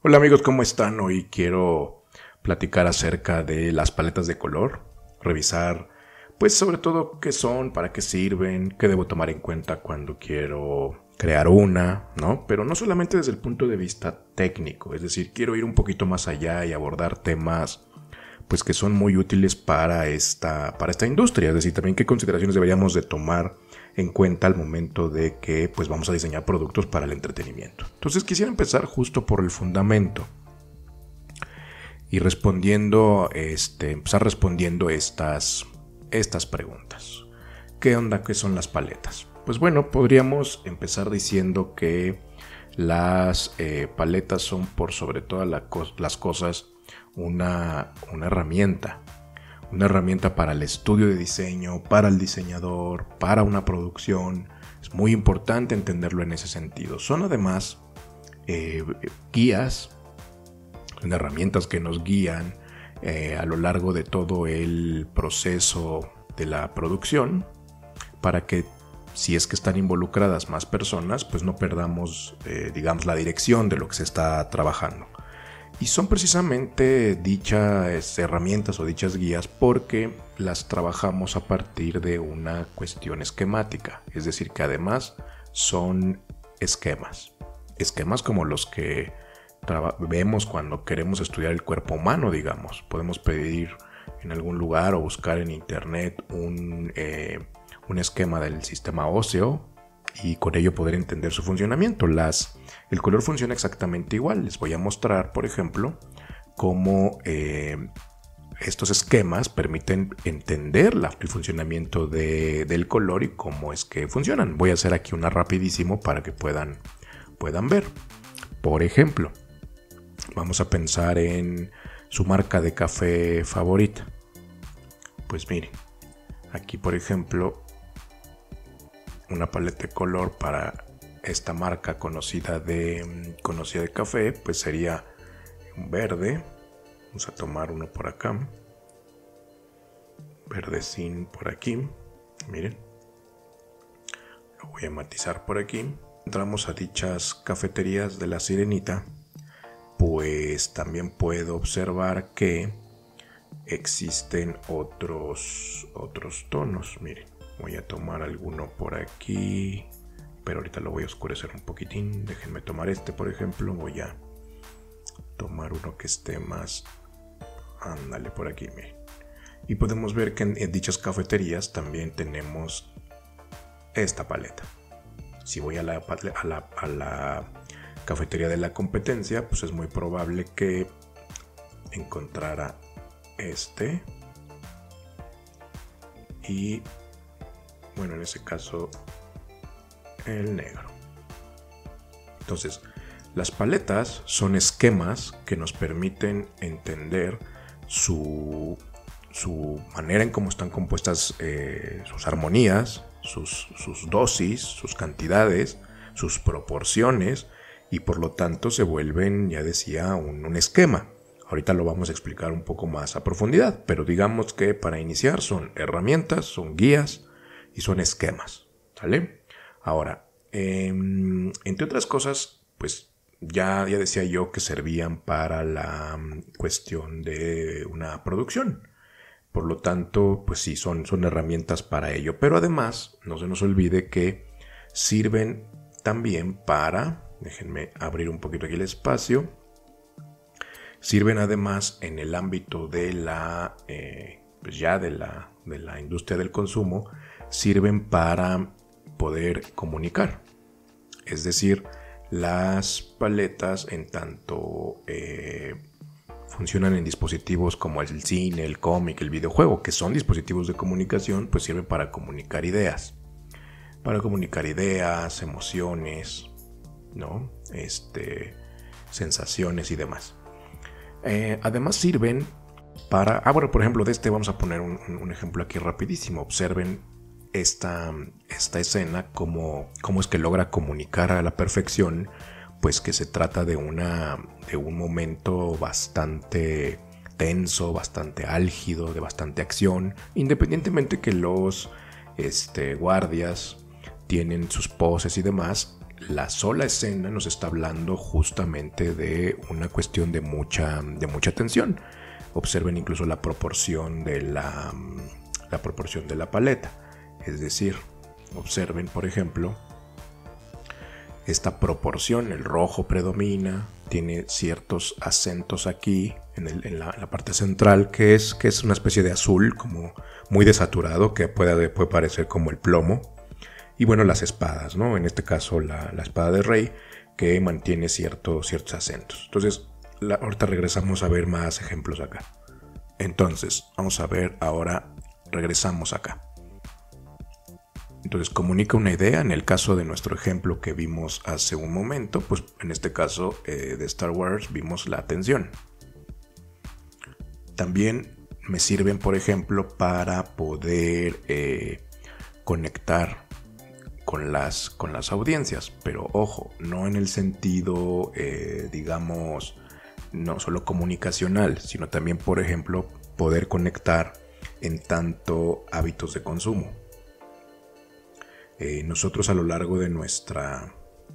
Hola amigos, ¿cómo están? Hoy quiero platicar acerca de las paletas de color, revisar pues sobre todo qué son, para qué sirven, qué debo tomar en cuenta cuando quiero crear una, ¿no? Pero no solamente desde el punto de vista técnico, es decir, quiero ir un poquito más allá y abordar temas pues que son muy útiles para esta industria, es decir, también qué consideraciones deberíamos de tomar en cuenta al momento de que pues vamos a diseñar productos para el entretenimiento. Entonces quisiera empezar justo por el fundamento y empezar respondiendo estas preguntas. ¿Qué onda? ¿Qué son las paletas? Pues bueno, podríamos empezar diciendo que las paletas son por sobre todas las cosas una herramienta para el estudio de diseño, para el diseñador, para una producción. Es muy importante entenderlo en ese sentido. Son además guías, son herramientas que nos guían a lo largo de todo el proceso de la producción, para que si es que están involucradas más personas, pues no perdamos, la dirección de lo que se está trabajando. Y son precisamente dichas herramientas o dichas guías porque las trabajamos a partir de una cuestión esquemática. Es decir, que además son esquemas. Esquemas como los que vemos cuando queremos estudiar el cuerpo humano, digamos. Podemos pedir en algún lugar o buscar en internet un esquema del sistema óseo y con ello poder entender su funcionamiento. El color funciona exactamente igual. Les voy a mostrar, por ejemplo, cómo estos esquemas permiten entender el funcionamiento del color y cómo es que funcionan. Voy a hacer aquí una rapidísimo para que puedan ver. Por ejemplo, vamos a pensar en su marca de café favorita. Pues miren, aquí por ejemplo, una paleta de color para esta marca conocida de café, pues sería un verde. Vamos a tomar uno por acá, verdecín por aquí, miren, lo voy a matizar por aquí. Entramos a dichas cafeterías de La Sirenita, pues también puedo observar que existen otros tonos. Miren, voy a tomar alguno por aquí, pero ahorita lo voy a oscurecer un poquitín. Déjenme tomar este, por ejemplo. Voy a tomar uno que esté más... Ándale, por aquí, miren. Y podemos ver que en dichas cafeterías también tenemos esta paleta. Si voy a la cafetería de la competencia, pues es muy probable que encontrara este. Y bueno, en ese caso el negro. Entonces, las paletas son esquemas que nos permiten entender su manera en cómo están compuestas sus armonías, sus dosis, sus cantidades, sus proporciones, y por lo tanto se vuelven, ya decía, un esquema. Ahorita lo vamos a explicar un poco más a profundidad, pero digamos que para iniciar son herramientas, son guías y son esquemas, ¿sale? Ahora, entre otras cosas, pues ya decía yo que servían para la cuestión de una producción. Por lo tanto, pues sí, son herramientas para ello. Pero además, no se nos olvide que sirven también para... Déjenme abrir un poquito aquí el espacio. Sirven además en el ámbito de la industria del consumo, sirven para poder comunicar. Es decir, las paletas en tanto funcionan en dispositivos como el cine, el cómic, el videojuego, que son dispositivos de comunicación, pues sirven para comunicar ideas. Para comunicar ideas, emociones, ¿no? Sensaciones y demás. Además sirven para... por ejemplo, de este vamos a poner un ejemplo aquí rapidísimo. Observen esta escena, cómo es que logra comunicar a la perfección, pues que se trata de un momento bastante tenso, bastante álgido, de bastante acción, independientemente que los guardias tienen sus poses y demás. la sola escena nos está hablando justamente de una cuestión de mucha tensión. Observen incluso la proporción de la paleta. Es decir, observen, por ejemplo, esta proporción. El rojo predomina, tiene ciertos acentos aquí en la parte central, que es una especie de azul, como muy desaturado, que puede parecer como el plomo. Y bueno, las espadas, ¿no? En este caso la espada de rey, que mantiene ciertos acentos. Entonces, ahorita regresamos a ver más ejemplos acá. Entonces, vamos a ver ahora, regresamos acá. Entonces, comunica una idea. En el caso de nuestro ejemplo que vimos hace un momento, pues en este caso de Star Wars vimos la tensión. También me sirven, por ejemplo, para poder conectar con las audiencias, pero ojo, no en el sentido, digamos, no solo comunicacional, sino también, por ejemplo, poder conectar en tanto hábitos de consumo. Nosotros a lo largo de nuestra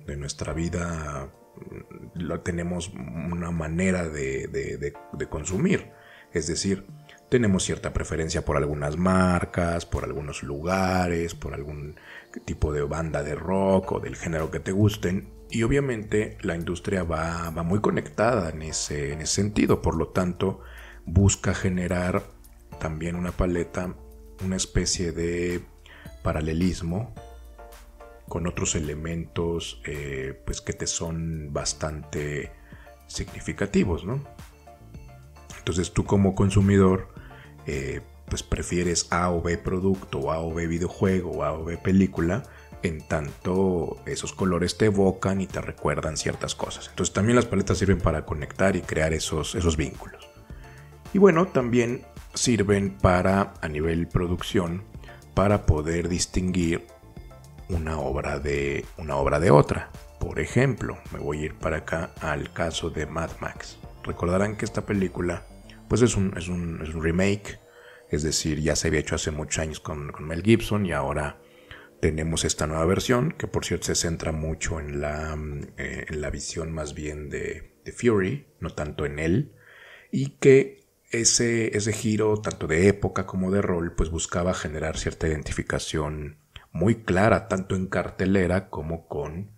vida tenemos una manera de consumir, es decir, tenemos cierta preferencia por algunas marcas, por algunos lugares, por algún tipo de banda de rock o del género que te gusten. Y obviamente la industria va muy conectada en ese sentido. Por lo tanto, busca generar también una paleta, una especie de paralelismo con otros elementos pues que te son bastante significativos, ¿no? Entonces tú como consumidor pues prefieres A o B producto, o A o B videojuego, o A o B película, en tanto esos colores te evocan y te recuerdan ciertas cosas. Entonces también las paletas sirven para conectar y crear esos vínculos. Y bueno, también sirven para, a nivel producción, para poder distinguir una obra de otra. Por ejemplo, me voy a ir para acá al caso de Mad Max. Recordarán que esta película pues es un remake, es decir, ya se había hecho hace muchos años con Mel Gibson y ahora tenemos esta nueva versión que por cierto se centra mucho en la visión más bien de Fury, no tanto en él, y que ese giro tanto de época como de rol pues buscaba generar cierta identificación muy clara tanto en cartelera como con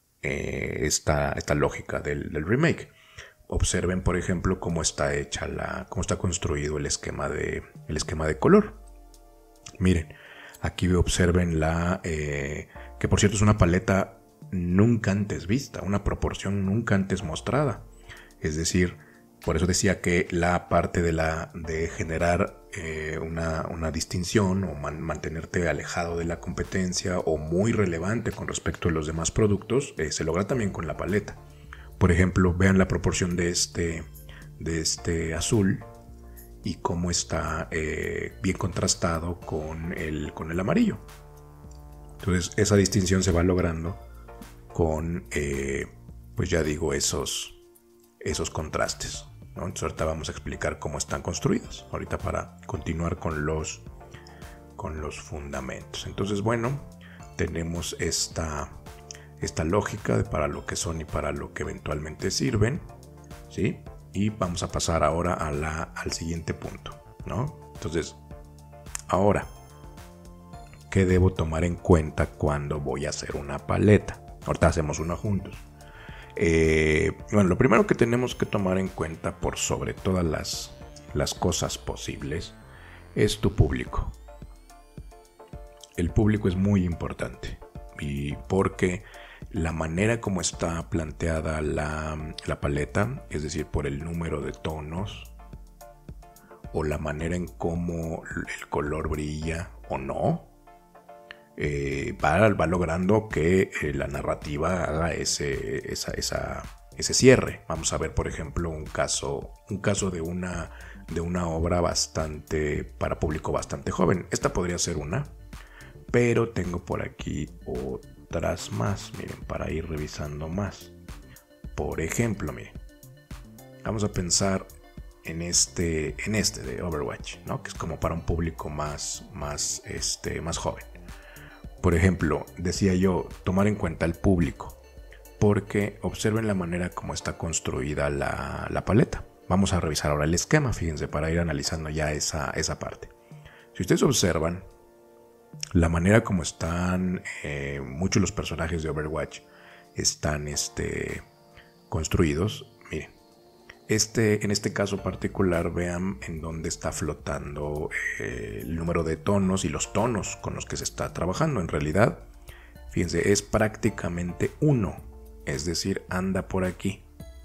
esta lógica del remake. Observen, por ejemplo, cómo está cómo está construido el esquema de color. Miren, aquí observen que por cierto es una paleta nunca antes vista, una proporción nunca antes mostrada. Es decir, por eso decía que la parte de generar una distinción o mantenerte alejado de la competencia o muy relevante con respecto a los demás productos se logra también con la paleta. Por ejemplo, vean la proporción de este azul y cómo está bien contrastado con el amarillo. Entonces esa distinción se va logrando con, pues ya digo, esos contrastes, ¿no? Entonces ahorita vamos a explicar cómo están construidos, ahorita para continuar con los fundamentos. Entonces, bueno, tenemos esta lógica de para lo que son y para lo que eventualmente sirven, ¿sí? Y vamos a pasar ahora al siguiente punto, ¿no? Entonces, ahora, ¿qué debo tomar en cuenta cuando voy a hacer una paleta? Ahorita hacemos una juntos. Bueno, lo primero que tenemos que tomar en cuenta por sobre todas las cosas posibles es tu público. El público es muy importante y porque la manera como está planteada la paleta, es decir, por el número de tonos o la manera en cómo el color brilla o no, va logrando que la narrativa haga ese cierre. Vamos a ver, por ejemplo, un caso de una obra para público bastante joven. Esta podría ser una, pero tengo por aquí otras más, miren, para ir revisando más. Por ejemplo, miren, vamos a pensar en este de Overwatch, ¿no? Que es como para un público más joven. Por ejemplo, decía yo, tomar en cuenta el público. porque observen la manera como está construida la paleta. Vamos a revisar ahora el esquema, fíjense, para ir analizando ya esa parte. Si ustedes observan la manera como están muchos de los personajes de Overwatch están construidos, miren, en este caso particular vean en dónde está flotando el número de tonos y los tonos con los que se está trabajando. En realidad, fíjense, es prácticamente 1, es decir, anda por aquí.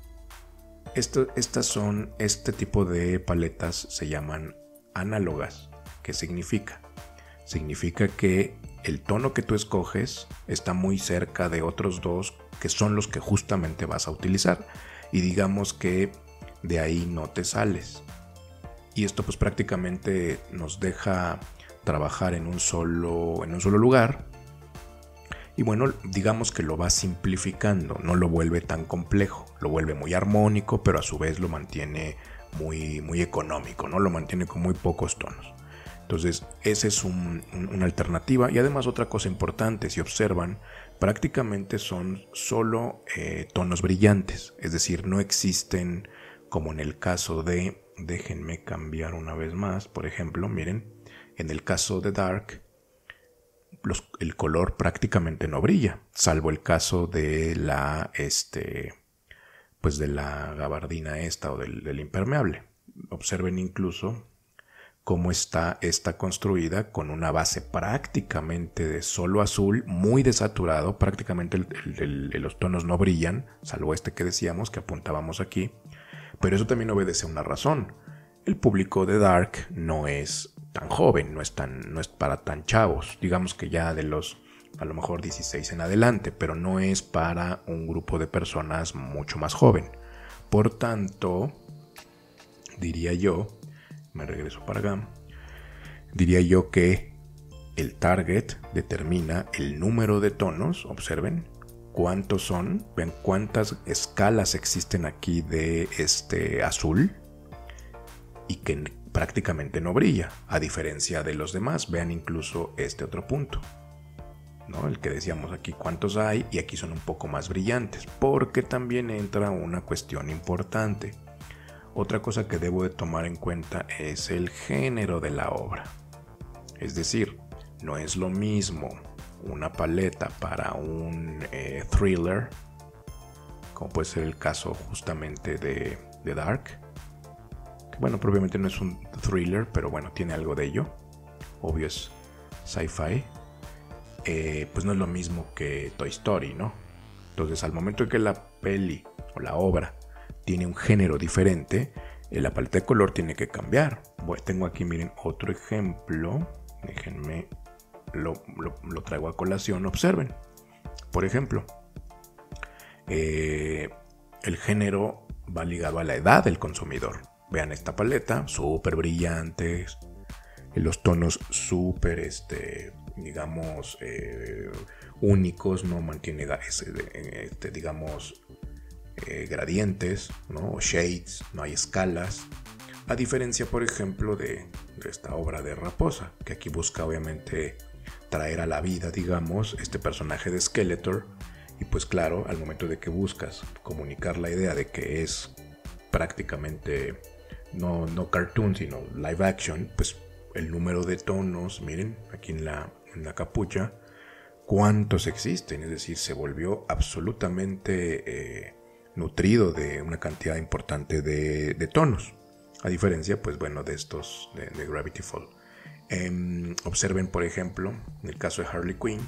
Este tipo de paletas se llaman análogas. ¿Qué significa? Significa que el tono que tú escoges está muy cerca de otros dos que son los que justamente vas a utilizar, y digamos que de ahí no te sales. Y esto pues prácticamente nos deja trabajar en un solo lugar. Y bueno, digamos que lo va simplificando, no lo vuelve tan complejo, lo vuelve muy armónico, pero a su vez lo mantiene muy económico, ¿no? Lo mantiene con muy pocos tonos. Entonces, esa es una alternativa. Y además otra cosa importante, si observan, prácticamente son solo tonos brillantes. Es decir, no existen, como en el caso de, déjenme cambiar una vez más, por ejemplo, miren, en el caso de Dark, el color prácticamente no brilla, salvo el caso de pues de la gabardina o del impermeable. Observen incluso cómo está construida con una base prácticamente de solo azul, muy desaturado, prácticamente los tonos no brillan, salvo que decíamos que apuntábamos aquí, pero eso también obedece a una razón. El público de Dark no es tan joven, no es para tan chavos, digamos que ya de los a lo mejor 16 en adelante, pero no es para un grupo de personas mucho más joven. Por tanto, diría yo, me regreso para acá, diría yo que el target determina el número de tonos, observen cuántos son, ven cuántas escalas existen aquí de azul y que prácticamente no brilla, a diferencia de los demás. Vean incluso otro punto, ¿no? El que decíamos aquí cuántos hay, y aquí son un poco más brillantes, porque también entra una cuestión importante. Otra cosa que debo de tomar en cuenta es el género de la obra. Es decir, no es lo mismo una paleta para un thriller, como puede ser el caso justamente de Dark, que bueno, probablemente no es un thriller, pero bueno, tiene algo de ello, obvio es sci-fi, pues no es lo mismo que Toy Story, ¿no? Entonces, al momento en que la peli o la obra tiene un género diferente, la paleta de color tiene que cambiar. Tengo aquí, miren, otro ejemplo. Déjenme, lo traigo a colación. Observen, por ejemplo, el género va ligado a la edad del consumidor. Vean esta paleta, súper brillante, los tonos súper, digamos, únicos, no mantiene, digamos, gradientes, ¿no? O shades, no hay escalas, a diferencia, por ejemplo, de esta obra de Raposa, que aquí busca obviamente traer a la vida, digamos, este personaje de Skeletor, y pues claro, al momento de que buscas comunicar la idea de que es prácticamente no cartoon, sino live action, pues el número de tonos, miren, aquí en la capucha, cuántos existen, es decir, se volvió absolutamente nutrido de una cantidad importante de tonos, a diferencia, pues bueno, de estos de Gravity Fall. Observen, por ejemplo, en el caso de Harley Quinn,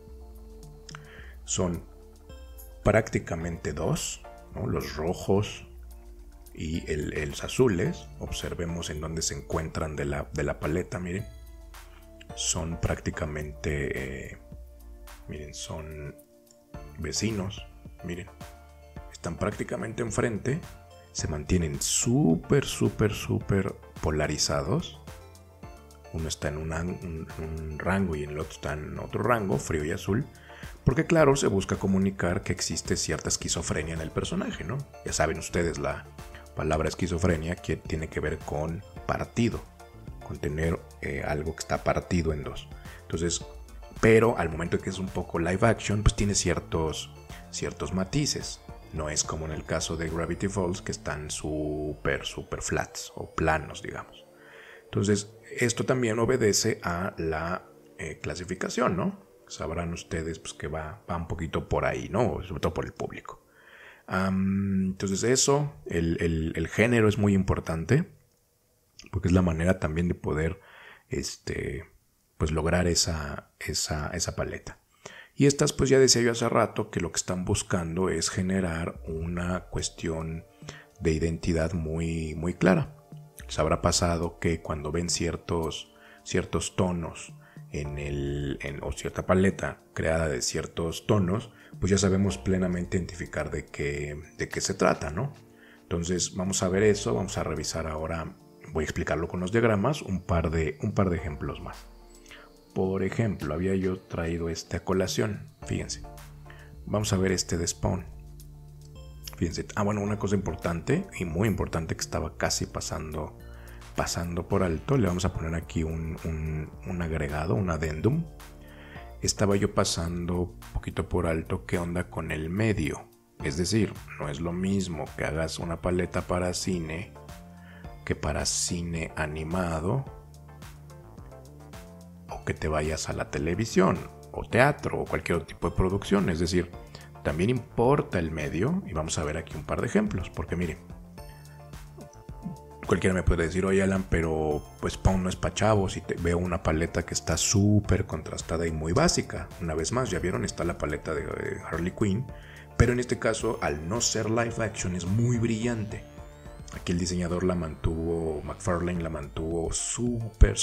son prácticamente dos, ¿no? Los rojos y los azules. Observemos en dónde se encuentran de la paleta, miren, son prácticamente, miren, son vecinos, miren, están prácticamente enfrente, se mantienen súper polarizados. Uno está en un rango y el otro está en otro rango, frío y azul, porque claro, se busca comunicar que existe cierta esquizofrenia en el personaje, ¿no? Ya saben ustedes, la palabra esquizofrenia que tiene que ver con partido, con tener algo que está partido en dos. Entonces, pero al momento que es un poco live action, pues tiene ciertos ciertos matices. No es como en el caso de Gravity Falls, que están súper flats o planos, digamos. Entonces, esto también obedece a la clasificación, ¿no? Sabrán ustedes pues, que va un poquito por ahí, ¿no? Sobre todo por el público. Entonces eso, el género es muy importante, porque es la manera también de poder pues lograr esa paleta. Y estas, pues ya decía yo hace rato, que lo que están buscando es generar una cuestión de identidad muy, muy clara. Les habrá pasado que cuando ven ciertos tonos o cierta paleta creada de ciertos tonos, pues ya sabemos plenamente identificar de qué se trata, ¿no? Entonces vamos a ver eso, vamos a revisar ahora, voy a explicarlo con los diagramas, un par de ejemplos más. Por ejemplo, había yo traído a colación, fíjense. Vamos a ver de Spawn. Fíjense, bueno, una cosa importante y muy importante que estaba casi pasando por alto, le vamos a poner aquí un agregado, un addendum. Estaba yo pasando un poquito por alto qué onda con el medio. Es decir, no es lo mismo que hagas una paleta para cine que para cine animado, o que te vayas a la televisión o teatro o cualquier otro tipo de producción. Es decir, también importa el medio, y vamos a ver aquí un par de ejemplos, porque miren, cualquiera me puede decir, oye Alan, pero pues Spawn no es pa' chavos, y veo una paleta que está súper contrastada y muy básica. Una vez más, ya vieron, está la paleta de Harley Quinn, pero en este caso, al no ser live action, es muy brillante. Aquí el diseñador McFarlane la mantuvo súper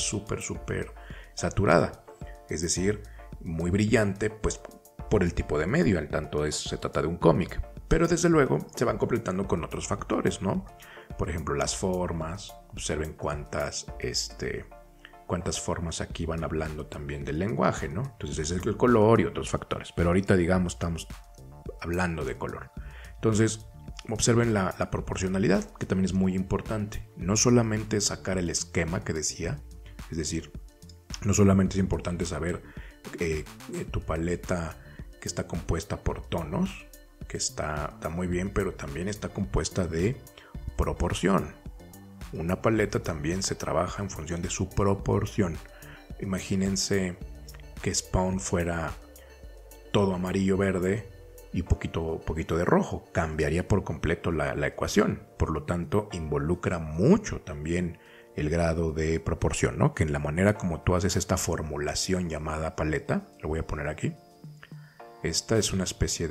saturada, es decir, muy brillante, pues por el tipo de medio, en tanto se trata de un cómic. Pero desde luego se van completando con otros factores, ¿no? Por ejemplo, las formas. Observen cuántas formas aquí van hablando también del lenguaje, ¿no? Entonces ese es el color y otros factores. Pero ahorita, digamos, estamos hablando de color. Entonces, observen la proporcionalidad, que también es muy importante. No solamente sacar el esquema que decía, es decir, no solamente es importante saber tu paleta que está compuesta por tonos, que está muy bien, pero también está compuesta de proporción. Una paleta también se trabaja en función de su proporción. Imagínense que Spawn fuera todo amarillo, verde y poquito de rojo. Cambiaría por completo la ecuación. Por lo tanto, involucra mucho también el grado de proporción, ¿no? Que en la manera como tú haces esta formulación llamada paleta, lo voy a poner aquí. Esta es una especie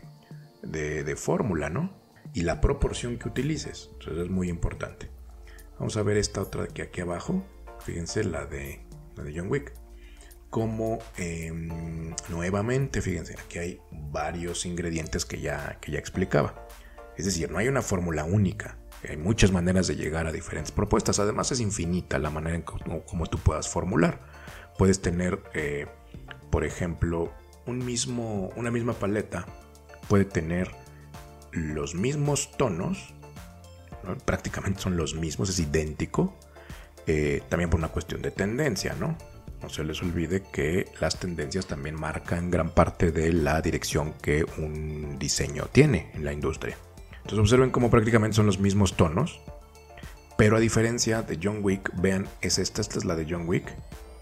de fórmula, ¿no? Y la proporción que utilices, entonces es muy importante. Vamos a ver esta otra que aquí abajo. Fíjense, la de John Wick. Como nuevamente, fíjense, aquí hay varios ingredientes que ya explicaba. Es decir, no hay una fórmula única. Hay muchas maneras de llegar a diferentes propuestas. Además, es infinita la manera en cómo tú puedas formular. Puedes tener, por ejemplo, una misma paleta puede tener los mismos tonos, ¿no? Prácticamente son los mismos, es idéntico. También por una cuestión de tendencia, ¿no? No se les olvide que las tendencias también marcan gran parte de la dirección que un diseño tiene en la industria. Entonces observen cómo prácticamente son los mismos tonos, pero a diferencia de John Wick, vean, esta es la de John Wick.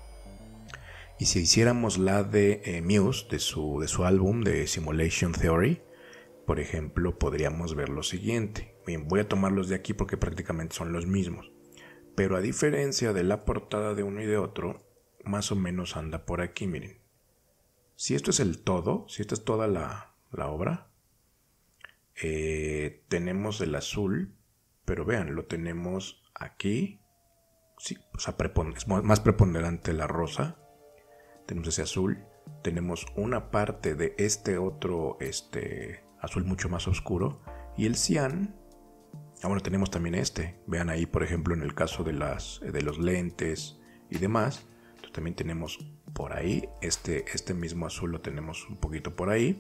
Y si hiciéramos la de Muse, de su álbum de Simulation Theory, por ejemplo, podríamos ver lo siguiente. Bien, voy a tomarlos de aquí porque prácticamente son los mismos. Pero a diferencia de la portada de uno y de otro, más o menos anda por aquí, miren. Si esto es el todo, si esta es toda la obra, tenemos el azul, pero vean, lo tenemos aquí. Sí, o sea, es más preponderante la rosa. Tenemos ese azul. Tenemos una parte de este otro azul mucho más oscuro. Y el cian. Bueno, tenemos también Vean ahí, por ejemplo, en el caso de los lentes y demás. Entonces, también tenemos por ahí. Este mismo azul lo tenemos un poquito por ahí.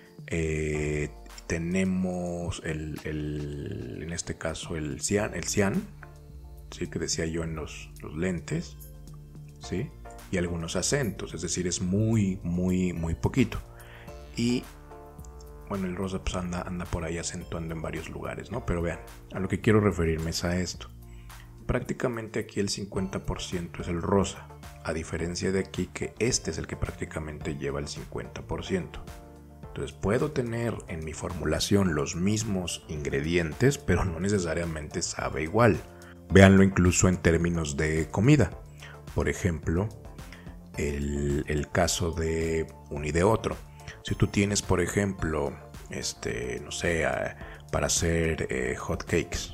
Tenemos en este caso el cian, ¿sí? Que decía yo en los lentes, ¿sí? Y algunos acentos, es decir, es muy poquito. Y Bueno, el rosa pues anda por ahí acentuando en varios lugares, ¿no? Pero vean, a lo que quiero referirme es a esto. Prácticamente aquí el 50% es el rosa, a diferencia de aquí que este es el que prácticamente lleva el 50%. Entonces puedo tener en mi formulación los mismos ingredientes, pero no necesariamente sabe igual. Véanlo incluso en términos de comida. Por ejemplo, el caso de uno y de otro. Si tú tienes, por ejemplo, no sé, para hacer hot cakes,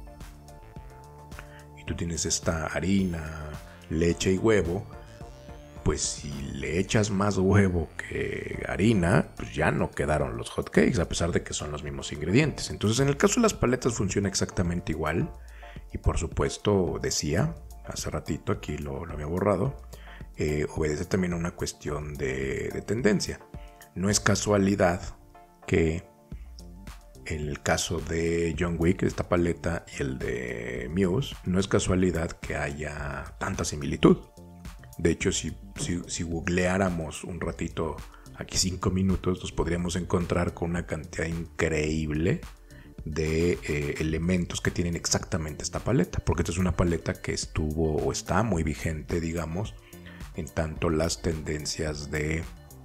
y tú tienes esta harina, leche y huevo, pues si le echas más huevo que harina, pues ya no quedaron los hot cakes, a pesar de que son los mismos ingredientes. Entonces, en el caso de las paletas funciona exactamente igual. Y por supuesto, decía hace ratito, aquí lo había borrado, obedece también a una cuestión de tendencia. No es casualidad que el caso de John Wick, esta paleta, y el de Muse, no es casualidad que haya tanta similitud. De hecho, si googleáramos un ratito, aquí 5 minutos, nos podríamos encontrar con una cantidad increíble de elementos que tienen exactamente esta paleta, porque esta es una paleta que estuvo o está muy vigente, digamos, en tanto las tendencias de,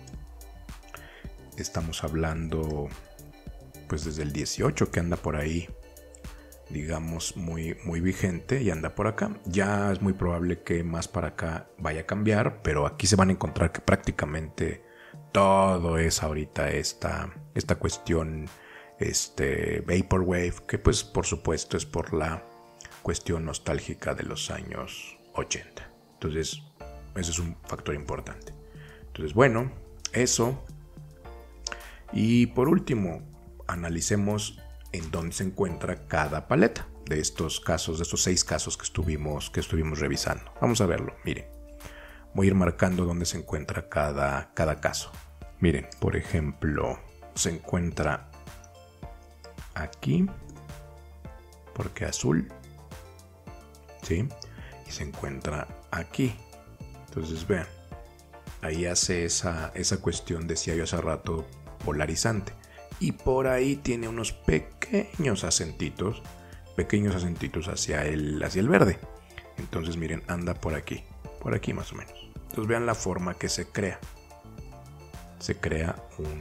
estamos hablando pues desde el 18 que anda por ahí, digamos, muy vigente y anda por acá. Ya es muy probable que más para acá vaya a cambiar, pero aquí se van a encontrar que prácticamente todo es ahorita esta cuestión Vaporwave, que pues por supuesto es por la cuestión nostálgica de los años 80. Entonces, ese es un factor importante. Entonces, bueno, eso. Y por último, analicemos en dónde se encuentra cada paleta de estos casos, de estos 6 casos que estuvimos revisando. Vamos a verlo, miren. Voy a ir marcando dónde se encuentra cada caso. Miren, por ejemplo, se encuentra aquí, porque azul, ¿sí? Y se encuentra aquí. Entonces vean, ahí hace esa cuestión, decía yo hace rato, polarizante. Y por ahí tiene unos pequeños acentitos hacia el verde. Entonces miren, anda por aquí más o menos. Entonces vean la forma que se crea. Se crea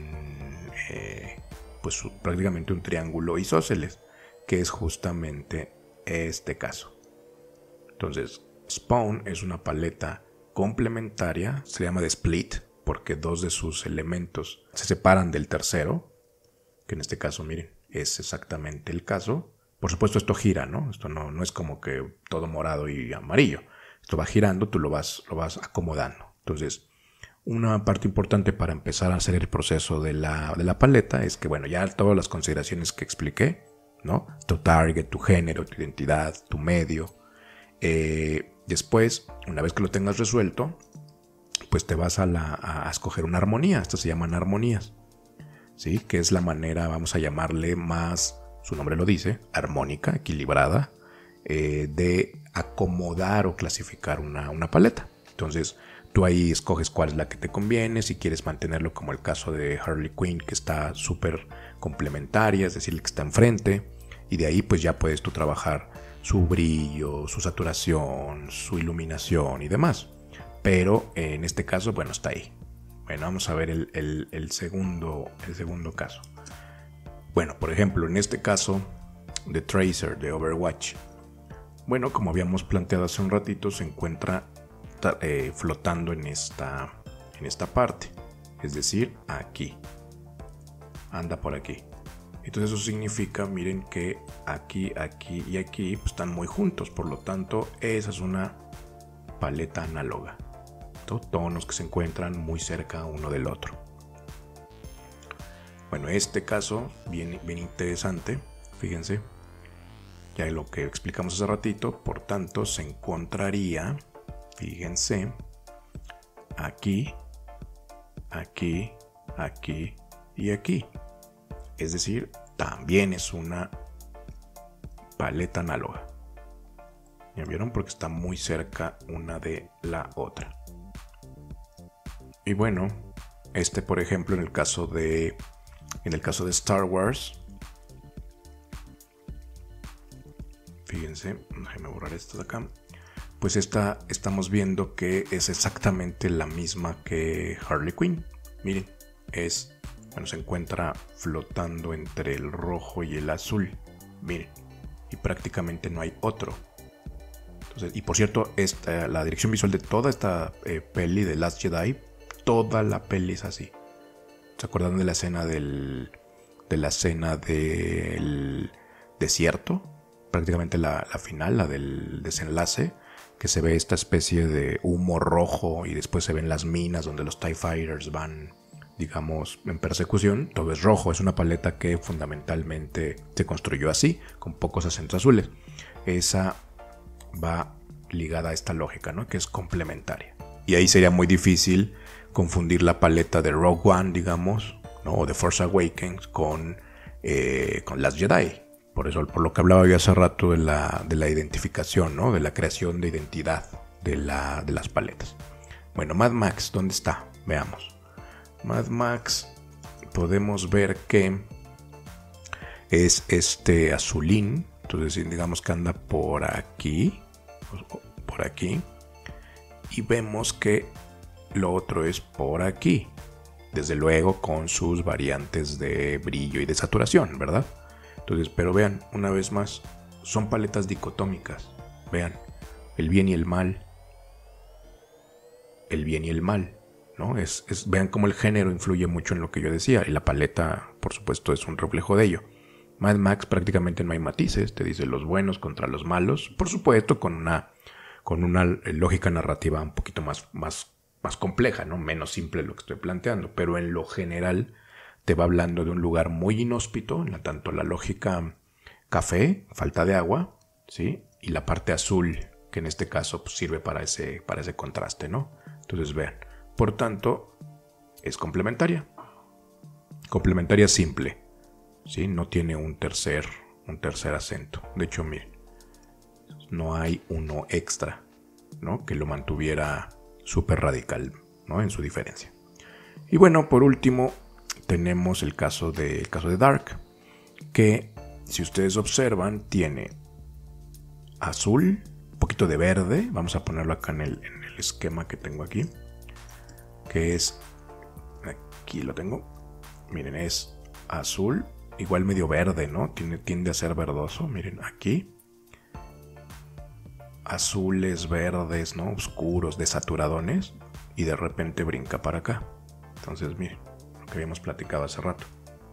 prácticamente un triángulo isósceles, que es justamente este caso. Entonces, Spawn es una paleta complementaria, se llama de split, porque 2 de sus elementos se separan del tercero, que en este caso, miren, es exactamente el caso. Por supuesto, esto gira, ¿no? Esto no es como que todo morado y amarillo. Esto va girando, tú lo vas acomodando. Entonces, una parte importante para empezar a hacer el proceso de la paleta es que, bueno, ya todas las consideraciones que expliqué, ¿no? Tu target, tu género, tu identidad, tu medio. Después, una vez que lo tengas resuelto, pues te vas a escoger una armonía. Estas se llaman armonías, ¿sí? Que es la manera, vamos a llamarle más, su nombre lo dice, armónica, equilibrada, de acomodar o clasificar una paleta. Entonces, tú ahí escoges cuál es la que te conviene, si quieres mantenerlo como el caso de Harley Quinn, que está súper complementaria, es decir, el que está enfrente, y de ahí pues ya puedes tú trabajar su brillo, su saturación, su iluminación y demás. Pero en este caso, bueno, está ahí. Bueno, vamos a ver el segundo caso. Bueno, por ejemplo, en este caso de Tracer de Overwatch, bueno, como habíamos planteado hace un ratito, se encuentra flotando en esta parte, es decir, aquí, anda por aquí. Entonces eso significa, miren, que aquí, aquí y aquí pues, están muy juntos, por lo tanto esa es una paleta análoga, tonos que se encuentran muy cerca uno del otro. Bueno, este caso bien interesante, fíjense, ya lo que explicamos hace ratito, por tanto se encontraría, fíjense, aquí, aquí, aquí y aquí. Es decir, también es una paleta análoga. ¿Ya vieron? Porque está muy cerca una de la otra. Y bueno, por ejemplo, en el caso de En el caso de Star Wars, fíjense, déjenme borrar esto de acá. Pues estamos viendo que es exactamente la misma que Harley Quinn. Miren, se encuentra flotando entre el rojo y el azul. Miren, y prácticamente no hay otro. Entonces, y por cierto, la dirección visual de toda esta peli de Last Jedi, toda la peli es así. ¿Se acuerdan de la escena del desierto? Prácticamente la final, la del desenlace, que se ve esta especie de humo rojo y después se ven las minas donde los TIE Fighters van, digamos, en persecución. Todo es rojo, es una paleta que fundamentalmente se construyó así, con pocos acentos azules. Esa va ligada a esta lógica, ¿no? Que es complementaria. Y ahí sería muy difícil confundir la paleta de Rogue One, digamos, ¿no? O de Force Awakens con Last Jedi. Por eso, por lo que hablaba yo hace rato de la identificación, ¿no? De la creación de identidad de las paletas. Bueno, Mad Max, ¿dónde está? Veamos. Mad Max, podemos ver que es este azulín. Entonces, digamos que anda por aquí. Y vemos que lo otro es por aquí. Desde luego con sus variantes de brillo y de saturación, ¿verdad? Entonces, pero vean, una vez más, son paletas dicotómicas. Vean, el bien y el mal. El bien y el mal, ¿no? Vean cómo el género influye mucho en lo que yo decía. Y la paleta, por supuesto, es un reflejo de ello. Mad Max prácticamente no hay matices. Te dice los buenos contra los malos. Por supuesto, con una lógica narrativa un poquito más compleja, ¿no? Menos simple lo que estoy planteando. Pero en lo general te va hablando de un lugar muy inhóspito, tanto la lógica café, falta de agua, ¿sí? Y la parte azul, que en este caso pues, sirve para ese contraste, ¿no? Entonces vean, por tanto, es complementaria. Complementaria simple, ¿sí? No tiene un tercer acento. De hecho, miren, no hay uno extra, ¿no? Que lo mantuviera súper radical, ¿no? En su diferencia. Y bueno, por último, tenemos el caso de Dark, que si ustedes observan tiene azul, un poquito de verde, vamos a ponerlo acá en el esquema que tengo aquí, que es, aquí lo tengo, miren, es azul, igual medio verde, ¿no? Tiende a ser verdoso, miren, aquí, azules, verdes, ¿no? Oscuros, desaturadones, y de repente brinca para acá. Entonces, miren, que habíamos platicado hace rato.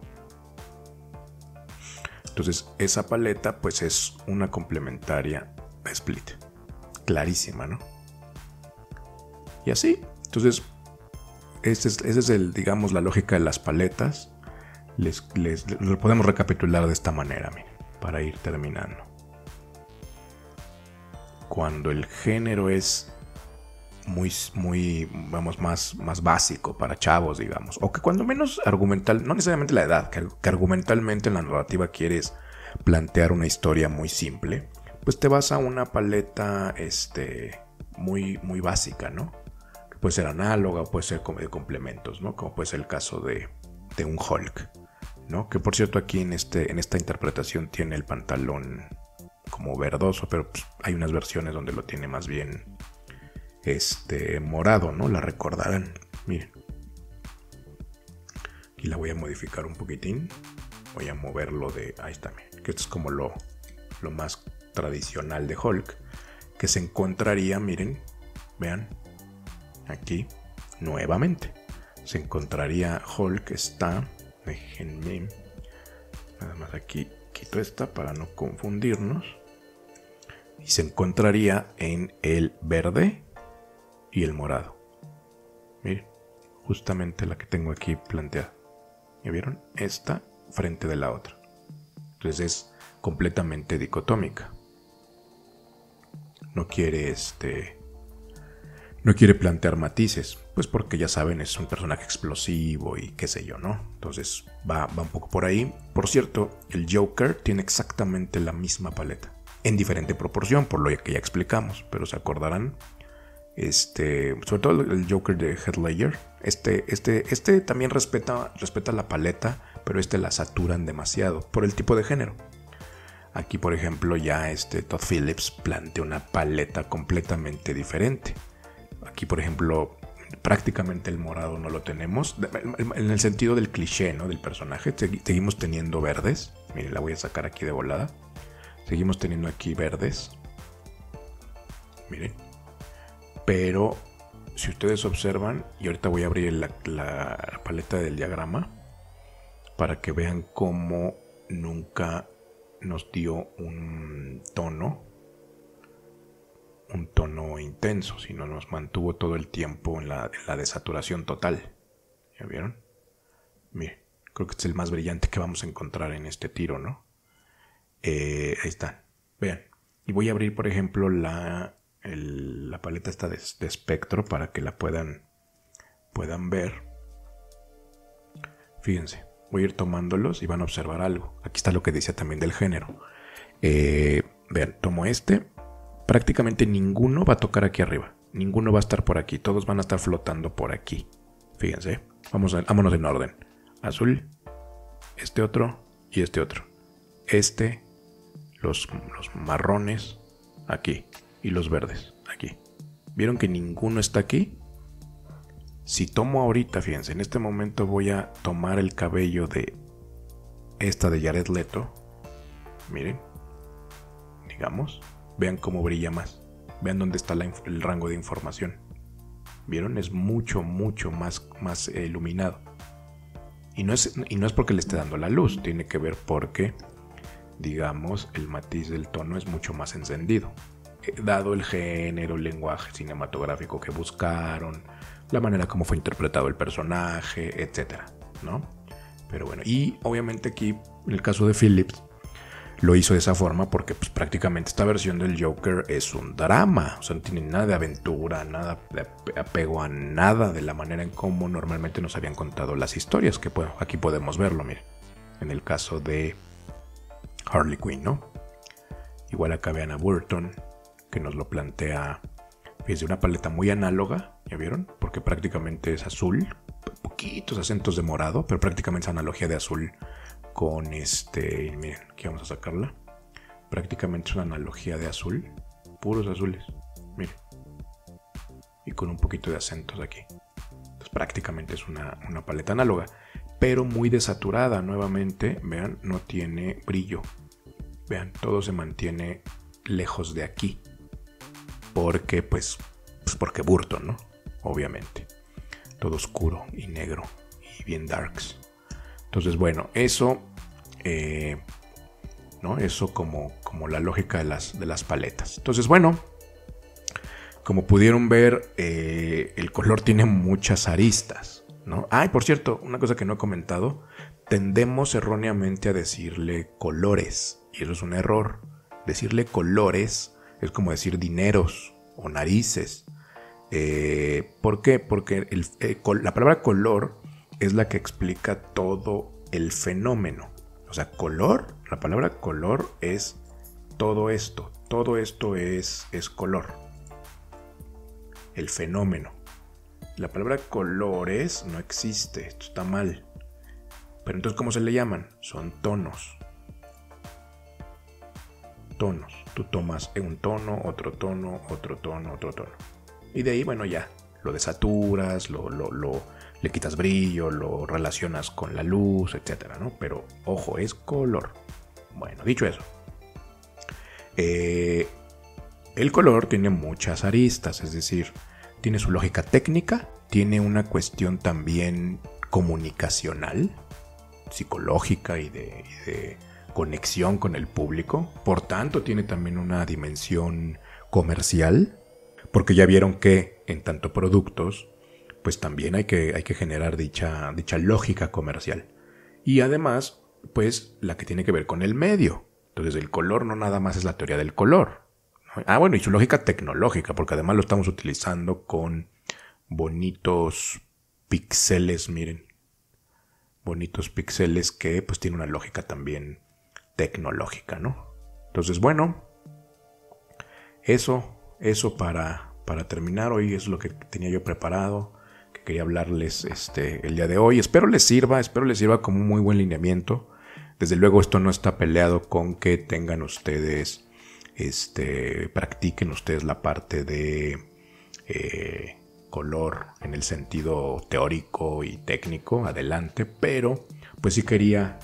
Entonces esa paleta pues es una complementaria a Split, clarísima, ¿no? Y así, entonces esa es digamos la lógica de las paletas. Lo podemos recapitular de esta manera, miren, para ir terminando. Cuando el género es muy vamos, más básico para chavos, digamos, o que cuando menos argumental, no necesariamente la edad, que argumentalmente en la narrativa quieres plantear una historia muy simple, pues te vas a una paleta muy básica, ¿no? Que puede ser análoga o puede ser como de complementos, ¿no? Como puede ser el caso de un Hulk, ¿no? Que por cierto aquí en esta interpretación tiene el pantalón como verdoso, pero pues, hay unas versiones donde lo tiene más bien morado, ¿no? La recordarán. Miren. Aquí la voy a modificar un poquitín. Voy a moverlo ahí está, miren. Que esto es como lo más tradicional de Hulk. Que se encontraría, miren. Vean. Aquí. Nuevamente. Se encontraría Hulk. Déjenme. Nada más aquí. Quito esta para no confundirnos. Y se encontraría en el verde y el morado. Miren, justamente la que tengo aquí planteada. ¿Ya vieron? Esta frente de la otra. Entonces es completamente dicotómica. No quiere plantear matices, pues porque ya saben, es un personaje explosivo y qué sé yo, ¿no? Entonces va un poco por ahí. Por cierto, el Joker tiene exactamente la misma paleta, en diferente proporción, por lo que ya explicamos, pero se acordarán. Sobre todo el Joker de Heath Ledger, también respeta la paleta, pero la saturan demasiado por el tipo de género. Aquí, por ejemplo, ya Todd Phillips plantea una paleta completamente diferente. Aquí, por ejemplo, prácticamente el morado no lo tenemos. En el sentido del cliché, ¿no? Del personaje. Seguimos teniendo verdes. Miren, la voy a sacar aquí de volada. Seguimos teniendo aquí verdes. Miren. Pero si ustedes observan, y ahorita voy a abrir la paleta del diagrama para que vean cómo nunca nos dio un tono intenso, sino nos mantuvo todo el tiempo en la desaturación total. ¿Ya vieron? Miren, creo que este es el más brillante que vamos a encontrar en este tiro, ¿no? Ahí está, vean. Y voy a abrir, por ejemplo, la paleta esta de espectro para que la puedan ver. Fíjense, voy a ir tomándolos y van a observar algo. Aquí está lo que decía también del género. Vean, tomo prácticamente ninguno va a tocar aquí arriba. Ninguno va a estar por aquí. Todos van a estar flotando por aquí. Fíjense. Vámonos en orden. Azul, este otro y este otro. Los marrones aquí y los verdes aquí. ¿Vieron que ninguno está aquí? Si tomo ahorita, fíjense, en este momento voy a tomar el cabello de esta de Jared Leto. Miren, digamos, vean cómo brilla más. Vean dónde está el rango de información. ¿Vieron? Es mucho más iluminado. Y no es porque le esté dando la luz, tiene que ver porque, digamos, el matiz del tono es mucho más encendido. Dado el género, el lenguaje cinematográfico que buscaron, la manera como fue interpretado el personaje, etcétera, ¿no? Pero bueno, y obviamente aquí, en el caso de Phillips, lo hizo de esa forma porque pues, prácticamente esta versión del Joker es un drama. O sea, no tiene nada de aventura, nada de apego a nada de la manera en cómo normalmente nos habían contado las historias, que pues, aquí podemos verlo, miren, en el caso de Harley Quinn, ¿no? Igual acá vean a Burton, que nos lo plantea, fíjense, una paleta muy análoga, ¿ya vieron? Porque prácticamente es azul, poquitos acentos de morado, pero prácticamente esa analogía de azul con miren, aquí vamos a sacarla. Prácticamente es una analogía de azul, puros azules, miren. Y con un poquito de acentos aquí. Entonces prácticamente es una paleta análoga, pero muy desaturada nuevamente, vean, no tiene brillo. Vean, todo se mantiene lejos de aquí. Porque, pues porque Burton, ¿no? Obviamente. Todo oscuro y negro y bien darks. Entonces, bueno, eso, ¿no? Eso como la lógica de las paletas. Entonces, bueno, como pudieron ver, el color tiene muchas aristas, ¿no? Ah, y por cierto, una cosa que no he comentado, tendemos erróneamente a decirle colores, y eso es un error. Decirle colores es como decir dineros o narices. ¿Por qué? Porque la palabra color es la que explica todo el fenómeno. O sea, color, la palabra color es todo esto. Todo esto es color. El fenómeno. La palabra colores no existe. Esto está mal. Pero entonces, ¿cómo se le llaman? Son tonos. Tonos. Tú tomas un tono, otro tono, otro tono, otro tono. Y de ahí, bueno, ya lo desaturas, le quitas brillo, lo relacionas con la luz, etcétera, ¿no? Pero, ojo, es color. Bueno, dicho eso, el color tiene muchas aristas, es decir, tiene su lógica técnica, tiene una cuestión también comunicacional, psicológica y de conexión con el público. Por tanto, tiene también una dimensión comercial, porque ya vieron que en tanto productos, pues también hay que generar dicha lógica comercial. Y además, pues la que tiene que ver con el medio. Entonces, el color no nada más es la teoría del color. Ah, bueno, y su lógica tecnológica, porque además lo estamos utilizando con bonitos píxeles, miren. Bonitos píxeles que pues tienen una lógica también tecnológica, ¿no? Entonces, bueno, eso para terminar hoy es lo que tenía yo preparado, que que quería hablarles el día de hoy. Espero les sirva como un muy buen lineamiento. Desde luego esto no está peleado con que tengan ustedes, practiquen ustedes la parte de color en el sentido teórico y técnico, adelante, pero pues sí quería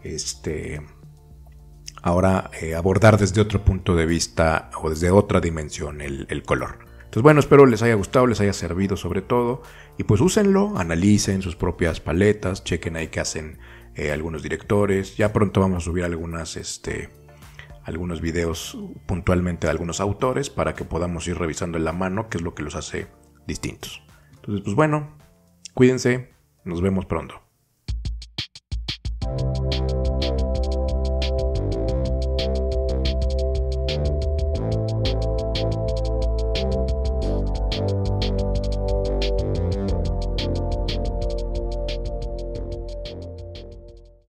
ahora abordar desde otro punto de vista o desde otra dimensión el color. Entonces bueno, espero les haya gustado, les haya servido sobre todo, y pues úsenlo, analicen sus propias paletas, chequen ahí qué hacen algunos directores. Ya pronto vamos a subir algunos videos puntualmente de algunos autores para que podamos ir revisando en la mano qué es lo que los hace distintos. Entonces pues bueno, cuídense, nos vemos pronto.